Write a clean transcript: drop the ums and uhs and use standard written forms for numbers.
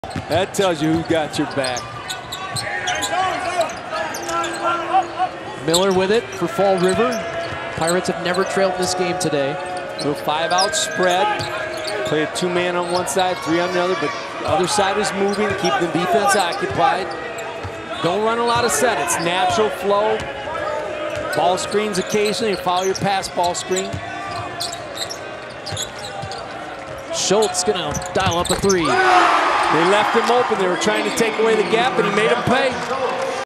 That tells you who got your back. Miller with it for Fall River. Pirates have never trailed this game today. Little 5-out spread. Play a 2-man on one side, 3 on the other, but the other side is moving, keep the defense occupied. Don't run a lot of set. It's natural flow. Ball screens occasionally, follow your pass ball screen. Schultz gonna dial up a 3. They left him open. They were trying to take away the gap, and he made him pay.